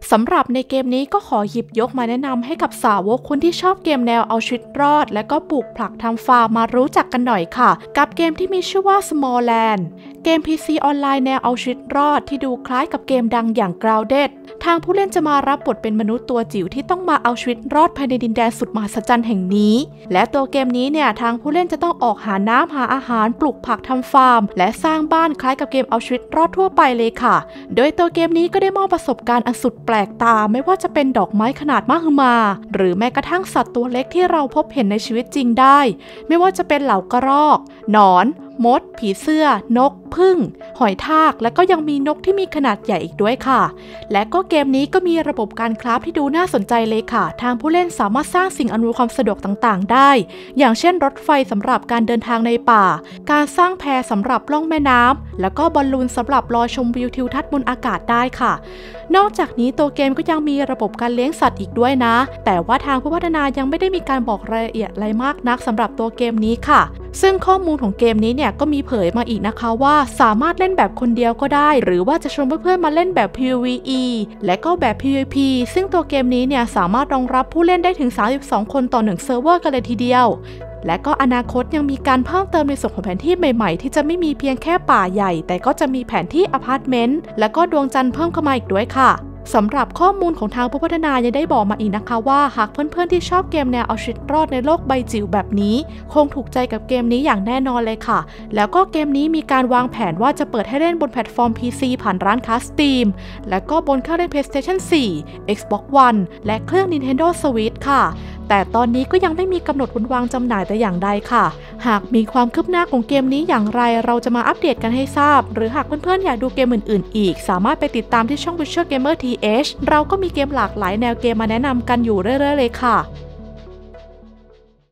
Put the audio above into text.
สำหรับในเกมนี้ก็ขอหยิบยกมาแนะนำให้กับสาวกคนที่ชอบเกมแนวเอาชีวิตรอดและก็ปลูกผักทำฟาร์มมารู้จักกันหน่อยค่ะกับเกมที่มีชื่อว่า Small Land เกม PC ออนไลน์แนวเอาชีวิตรอดที่ดูคล้ายกับเกมดังอย่าง Grounded ทางผู้เล่นจะมารับบทเป็นมนุษย์ตัวจิ๋วที่ต้องมาเอาชีวิตรอดภายในดินแดนสุดมหัศจรรย์แห่งนี้และตัวเกมนี้เนี่ยทางผู้เล่นจะต้องออกหาน้ำหาอาหารปลูกผักทำฟาร์มและสร้างบ้านคล้ายกับเกมเอาชีวิตรอดทั่วไปเลยค่ะโดยตัวเกมนี้ก็ได้มอบประสบการณ์อันสุดแปลกตาไม่ว่าจะเป็นดอกไม้ขนาดมหึมาหรือแม้กระทั่งสัตว์ตัวเล็กที่เราพบเห็นในชีวิตจริงได้ไม่ว่าจะเป็นเหล่ากระรอกหนอนมดผีเสื้อนกผึ้งหอยทากและก็ยังมีนกที่มีขนาดใหญ่อีกด้วยค่ะและก็เกมนี้ก็มีระบบการคราฟที่ดูน่าสนใจเลยค่ะทางผู้เล่นสามารถสร้างสิ่งอำนวยความสะดวกต่างๆได้อย่างเช่นรถไฟสำหรับการเดินทางในป่าการสร้างแพสำหรับล่องแม่น้ำแล้วก็บอลลูนสำหรับลอยชมวิวทิวทัศน์บนอากาศได้ค่ะนอกจากนี้ตัวเกมก็ยังมีระบบการเลี้ยงสัตว์อีกด้วยนะแต่ว่าทางผู้พัฒนายังไม่ได้มีการบอกรายละเอียดอะไรมากนักสำหรับตัวเกมนี้ค่ะซึ่งข้อมูลของเกมนี้เนี่ยก็มีเผยมาอีกนะคะว่าสามารถเล่นแบบคนเดียวก็ได้หรือว่าจะชวนเพื่อนๆมาเล่นแบบ PVE และก็แบบ PVP ซึ่งตัวเกมนี้เนี่ยสามารถรองรับผู้เล่นได้ถึง32คนต่อ1เซิร์ฟเวอร์กันเลยทีเดียวและก็อนาคตยังมีการเพิ่มเติมในส่วนของแผนที่ใหม่ๆที่จะไม่มีเพียงแค่ป่าใหญ่แต่ก็จะมีแผนที่อพาร์ตเมนต์และก็ดวงจันทร์เพิ่มเข้ามาอีกด้วยค่ะสำหรับข้อมูลของทางผู้พัฒนายังได้บอกมาอีกนะคะว่าหากเพื่อนๆที่ชอบเกมแนวเอาชีวิตรอดในโลกใบจิ๋วแบบนี้คงถูกใจกับเกมนี้อย่างแน่นอนเลยค่ะแล้วก็เกมนี้มีการวางแผนว่าจะเปิดให้เล่นบนแพลตฟอร์ม PC ผ่านร้านค้า Steam และก็บนเครื่องเล่น PlayStation 4 Xbox One และเครื่อง Nintendo Switch ค่ะแต่ตอนนี้ก็ยังไม่มีกำหนดวันวางจำหน่ายแต่อย่างใดค่ะหากมีความคืบหน้าของเกมนี้อย่างไรเราจะมาอัปเดตกันให้ทราบหรือหากเพื่อนๆอยากดูเกมอื่นๆอีกสามารถไปติดตามที่ช่อง Visual Gamer TH เราก็มีเกมหลากหลายแนวเกมมาแนะนำกันอยู่เรื่อยๆเลยค่ะ